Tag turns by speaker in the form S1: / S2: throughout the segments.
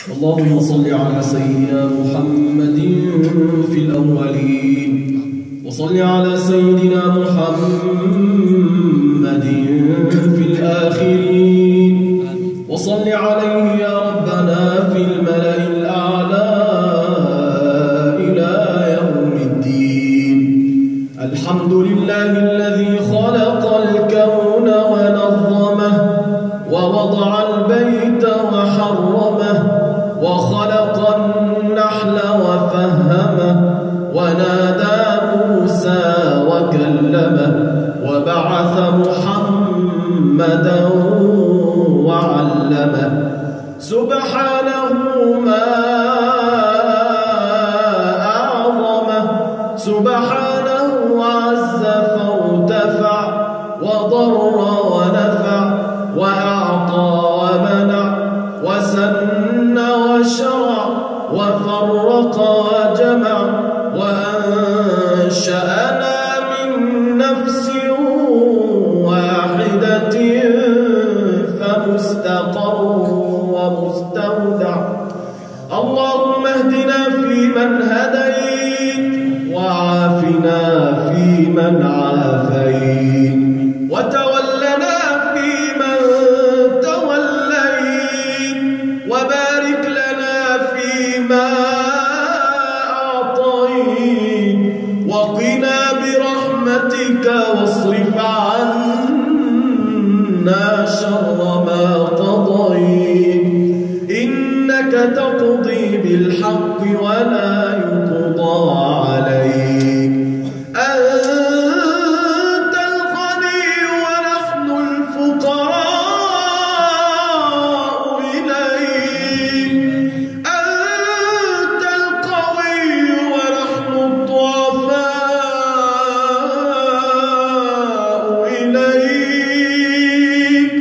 S1: اللهم صل على سيدنا محمد في الأولين، وصل على سيدنا محمد في الآخرين، وصل عليه يا ربنا في الملأ الأعلى إلى يوم الدين. الحمد لله الذي خلق الكون ونظمه، ووضع البيت وحرمه، وخلق النحل وفهمه، ونادى موسى وكلمه، وبعث محمدا وعلمه. سبحانه ما أعظمه، سبحانه عز فارتفع، وضر ونفع، وأعطى ومنع، وسن وشرع، وفرق وجمع، وأنشأنا من نفس واحدة فمستقر ومستودع. اللهم اهدنا فيمن هديت، وعافنا فيمن عافيت، وتولنا فيمن توليت، وبارك لنا فيما أعطيت، وقنا برحمتك واصرف عنا شر ما قضيت، إنك تقضي بالحق ولا يقضى عليك. أنت الغني ونحن الفقراء إليك، أنت القوي ونحن الضعفاء إليك.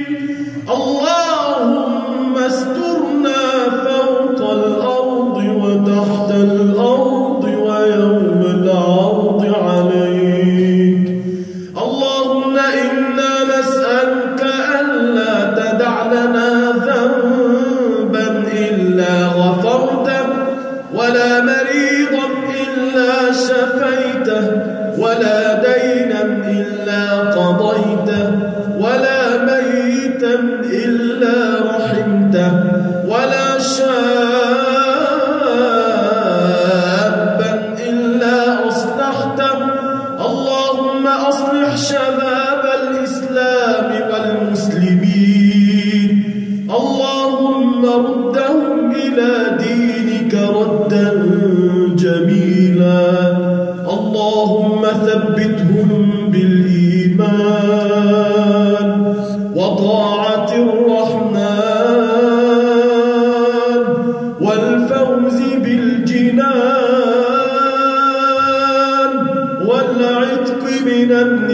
S1: اللهم استرنا فوق الأرض وتحت الأرض ويوم العرض عليك. اللهم إنا نسألك ألا تدع لنا ذنبا إلا غفرته، ولا مريضا إلا شفيته، ولا دينا إلا قضيته، ولا ميتا إلا رحمته، ولا شابا إلا أصلحته. اللهم أصلح شباب الإسلام والمسلمين، اللهم ردهم إلى دينك ردا جميلا. اللهم ثبتهم بالإيمان وطاعة الرحمن والفوز بالجنان والعتق من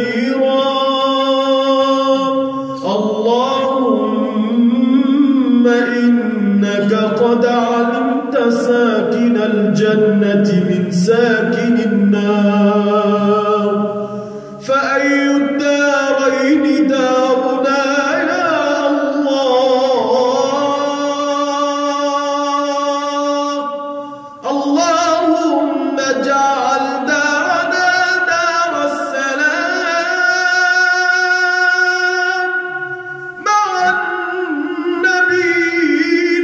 S1: النيران. اللهم إنك قد علمت ساكن الجنة من ساكن النار، فأي الدارين دارنا يا الله. اللهم اجعل دارنا دار السلام مع النبيين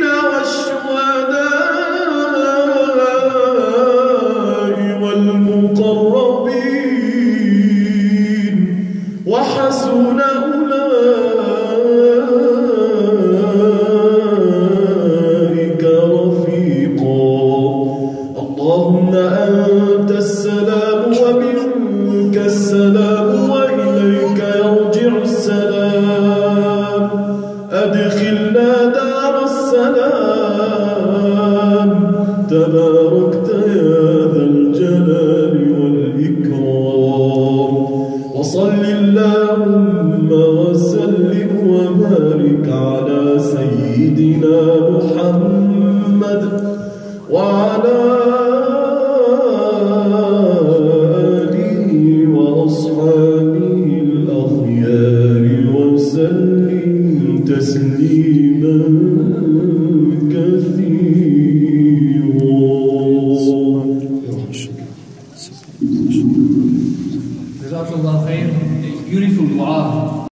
S1: والشهداء والمقربين، وحسن أولئك رفيقا. اللهم أنت السلام ومنك السلام وإليك يرجع السلام. أدخلنا دار السلام، تباركت يا ذا الجلال والإكرام. وصل اللهم وسلم وبارك على سيدنا محمد وعلى آله وأصحابه الأخيار وسلم تسليما كثيرا.
S2: Jazakallah khair. Beautiful dua.